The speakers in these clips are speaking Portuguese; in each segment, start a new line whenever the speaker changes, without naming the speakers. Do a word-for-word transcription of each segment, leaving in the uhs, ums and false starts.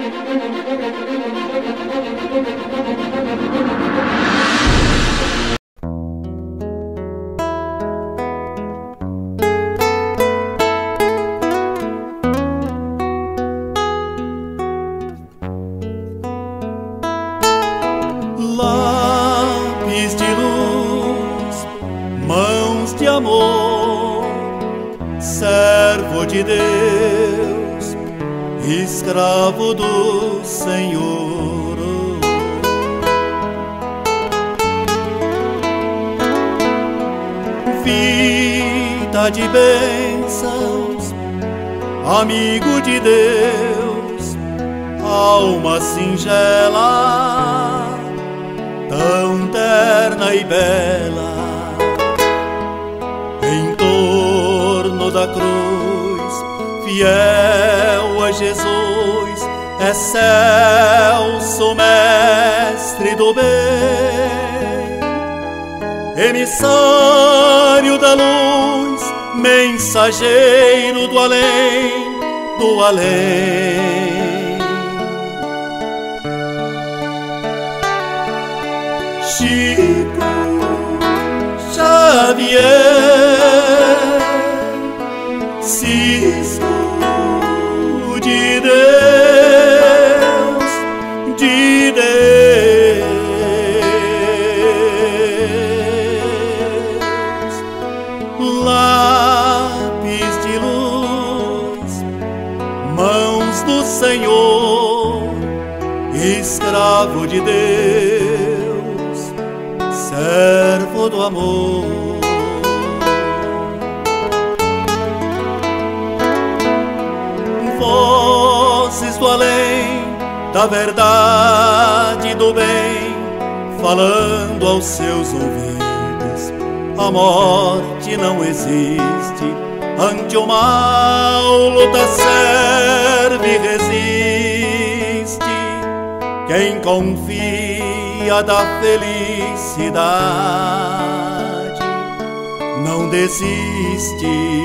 Lápis de luz, mãos de amor, servo de Deus, escravo do Senhor. Vida de bênçãos, amigo de Deus, alma singela, tão terna e bela. Em torno da cruz, fiel a Jesus, é Celso, mestre do bem, emissário da luz, mensageiro do além, do além. Chico Xavier, Cisco de Deus, de Deus, lápis de luz, mãos do Senhor, escravo de Deus, servo do amor. Vozes do além, da verdade e do bem, falando aos seus ouvidos, a morte não existe, ante o mal luta, serve e resiste. Quem confia da felicidade não desiste.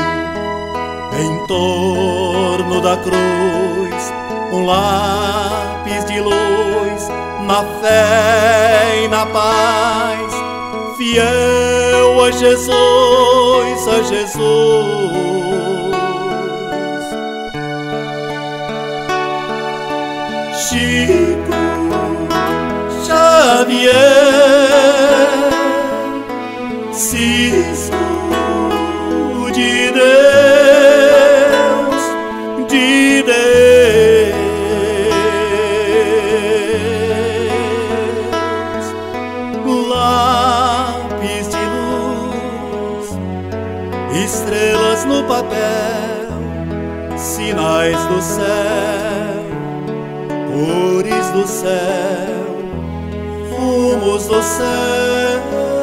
Em torno da cruz, um lápis de luz, na fé e na paz, fiel a Jesus, a Jesus. Chico Xavier, Cisco de Deus, de Deus, lápis de luz, estrelas no papel, sinais do céu, cores do céu, fumos do céu.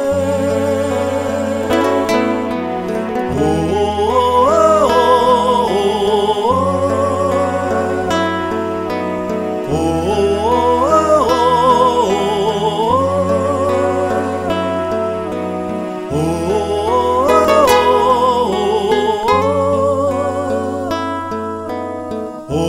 Oh, oh, oh, oh, oh, oh, oh, oh,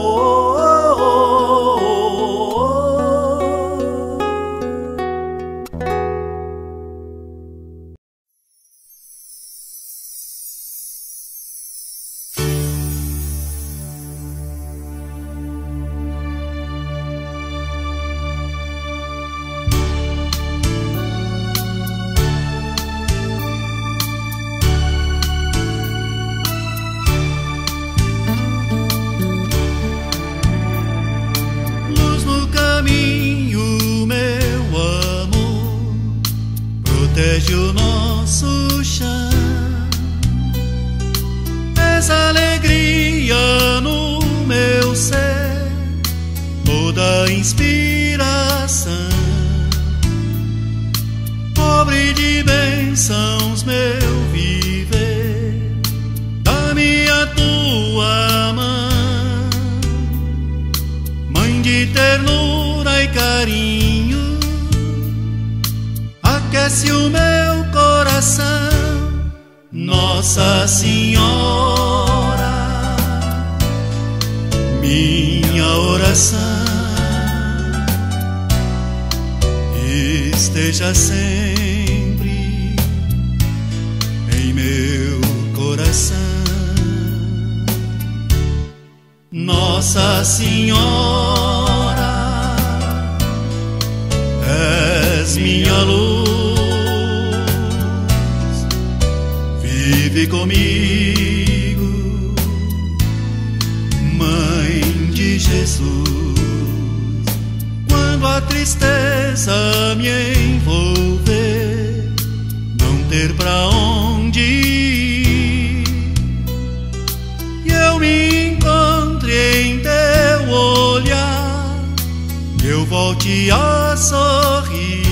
protege o nosso chão. Essa alegria no meu ser, toda inspiração, pobre de bênçãos meu viver, dá-me a tua mão, mãe de ternura e carinho, aquece o meu coração, Nossa Senhora, minha oração esteja sempre em meu coração. Nossa Senhora, és minha luz, vive comigo, Mãe de Jesus. Quando a tristeza me envolver, não ter pra onde ir, e eu me encontre em teu olhar, eu volte a sorrir.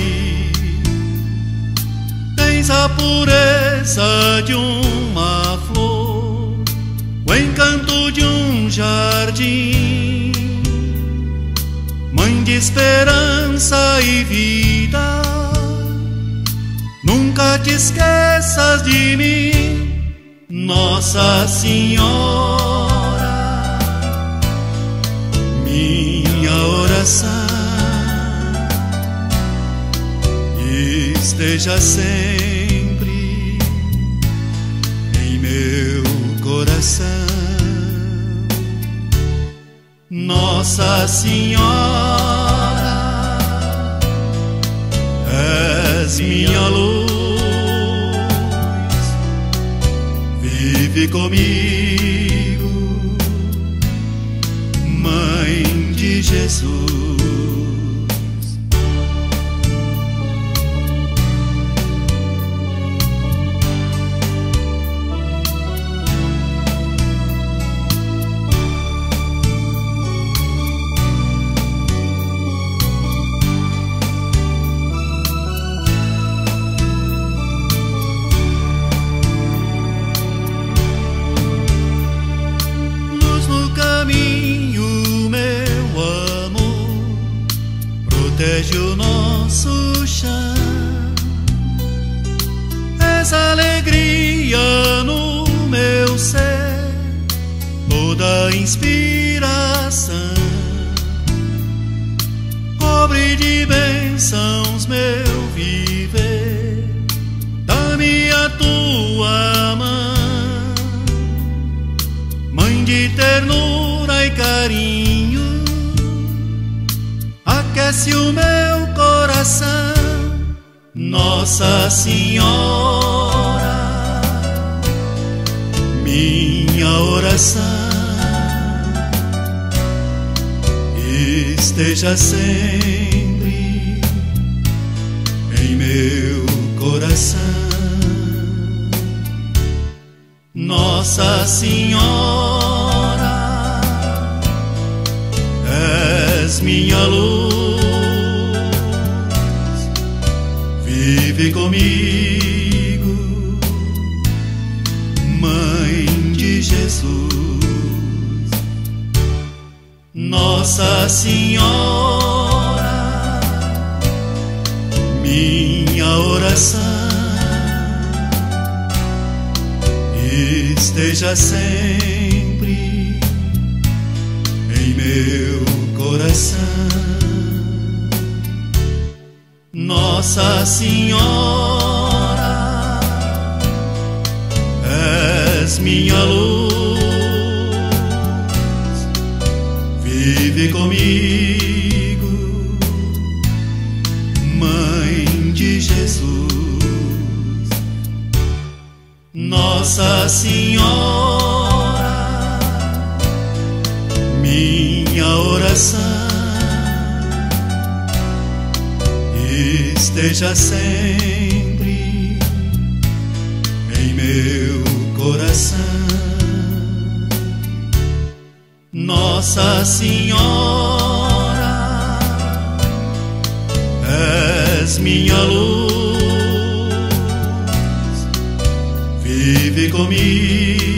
Tens a pureza de uma flor, o encanto de um jardim, Mãe de esperança e vida, nunca te esqueças de mim. Nossa Senhora, minha oração esteja sempre em meu coração. Nossa Senhora, és minha luz, vive comigo, Mãe de Jesus. Protege o nosso chão, és alegria no meu ser, toda inspiração. Cobre de bênçãos meu viver, dá-me a tua mão, Mãe de ternura e carinho, aquece o meu coração. Nossa Senhora, minha oração esteja sempre em meu coração. Nossa Senhora, és minha luz, vive comigo, Mãe de Jesus. Nossa Senhora, minha oração esteja sempre em meu coração. Nossa Senhora, és minha luz, vive comigo, Mãe de Jesus. Nossa Senhora, minha oração esteja sempre em meu coração. Nossa Senhora, és minha luz, vive comigo,